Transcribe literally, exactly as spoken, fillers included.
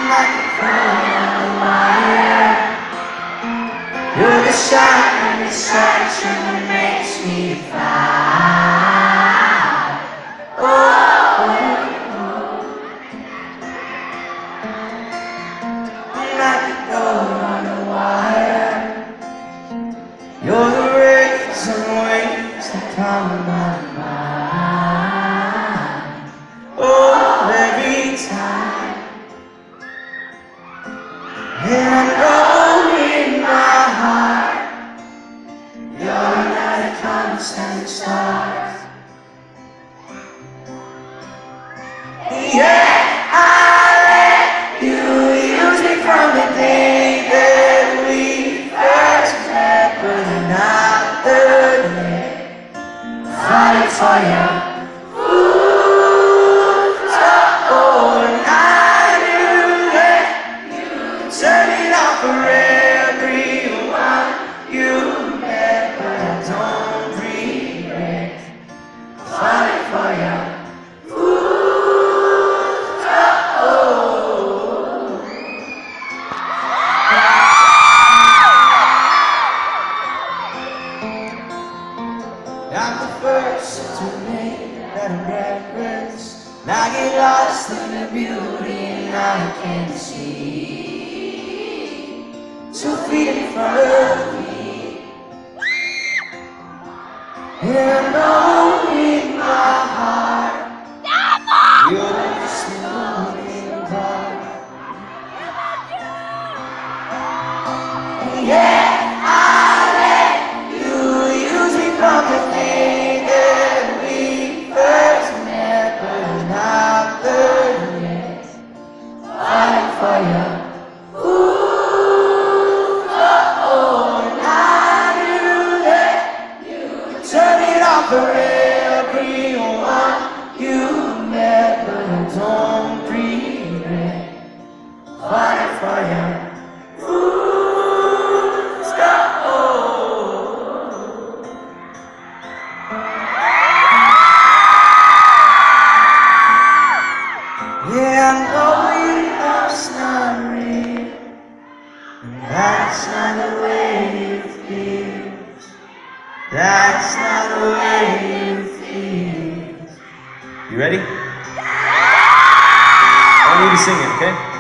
like a coil on the wire. You're the shine, the sunshine that makes me fly. Oh, oh, oh. Like a coil on the wire. You're the rays and waves that come in my mind. Oh, every time. And I know in my heart you're not a constant star. Yeah, I let you use me from the day that we first met, but another day falling for you. Ooh, so and I knew that you turn it off for everyone you met, but I don't regret falling for you. I'm the first to make better breakfast. I get lost in the beauty and I can see. So feed in front of me. And I know in my heart you're just the morning dark. Yeah, I let you use me from the day that we first met, but not the yet falling for you. Ooh, oh, oh, and I knew that you turn it off for everyone you met, but I don't regret falling for you. Yeah, I know you love's not real, and that's not the way it feels. That's not the way it feels. You ready? I want you to sing it, okay?